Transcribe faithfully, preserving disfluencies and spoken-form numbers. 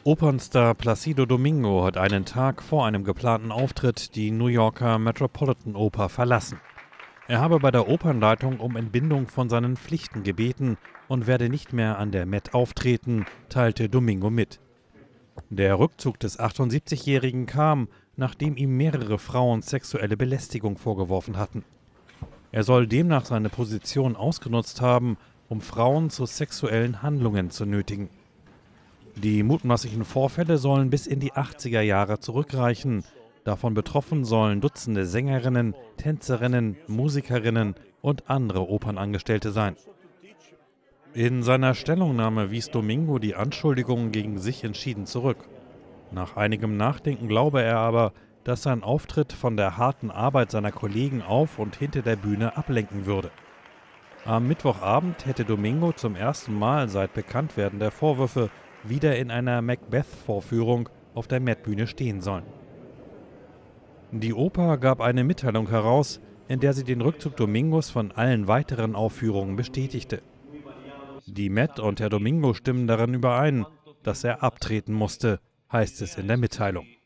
Opernstar Placido Domingo hat einen Tag vor einem geplanten Auftritt die New Yorker Metropolitan Oper verlassen. Er habe bei der Opernleitung um Entbindung von seinen Pflichten gebeten und werde nicht mehr an der Met auftreten, teilte Domingo mit. Der Rückzug des achtundsiebzigjährigen kam, nachdem ihm mehrere Frauen sexuelle Belästigung vorgeworfen hatten. Er soll demnach seine Position ausgenutzt haben, um Frauen zu sexuellen Handlungen zu nötigen. Die mutmaßlichen Vorfälle sollen bis in die achtziger Jahre zurückreichen. Davon betroffen sollen Dutzende Sängerinnen, Tänzerinnen, Musikerinnen und andere Opernangestellte sein. In seiner Stellungnahme wies Domingo die Anschuldigungen gegen sich entschieden zurück. Nach einigem Nachdenken glaube er aber, dass sein Auftritt von der harten Arbeit seiner Kollegen auf und hinter der Bühne ablenken würde. Am Mittwochabend hätte Domingo zum ersten Mal seit Bekanntwerden der Vorwürfe wieder in einer Macbeth-Vorführung auf der Met-Bühne stehen sollen. Die Oper gab eine Mitteilung heraus, in der sie den Rückzug Domingos von allen weiteren Aufführungen bestätigte. Die Met und Herr Domingo stimmen darin überein, dass er abtreten musste, heißt es in der Mitteilung.